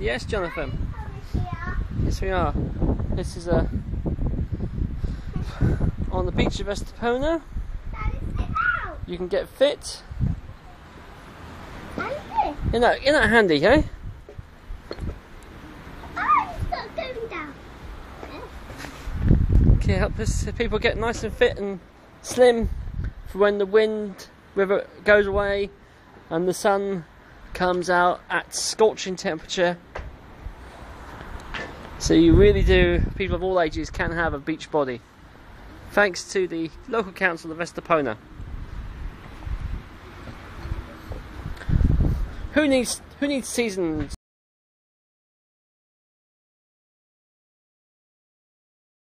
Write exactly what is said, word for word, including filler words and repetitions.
Yes, Jonathan. Yes, we are. This is a on the beach of Estepona. You can get fit. Isn't that, isn't that handy, eh? Oh, it's not going down. Okay, help us people get nice and fit and slim for when the wind river goes away and the sun comes out at scorching temperature. So you really do, people of all ages can have a beach body. Thanks to the local council of Estepona. Who needs who needs seasons?